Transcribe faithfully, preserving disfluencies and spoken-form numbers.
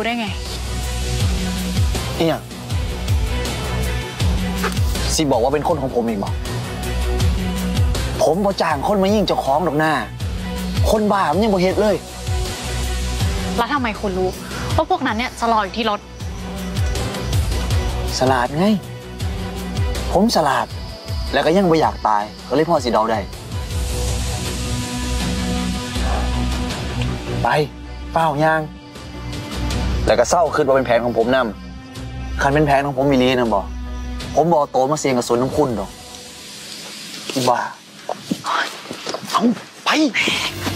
ได้ไงเนี่ยสิบอกว่าเป็นคนของผมเองบอกผมบ่จ้างคนมายิงเจ้าของดอกหน้าคนบ้ามันยังบ่เฮ็ดเลยแล้วทำไมคุณรู้ว่าพวกนั้นเนี่ยจะรออยู่ที่รถสลาดไงผมสลาดแล้วก็ยังไม่อยากตายก็เลยพ่อสิเดาได้ไปเฝ้ายางแล้วก็เศร้าขึ้นมาเป็นแผนของผมนำคันเป็นแผนของผมมีลีนะบอกผมบอกโตมาเสียงกับสวนน้ำคุณดอกอีบ้าเอาไป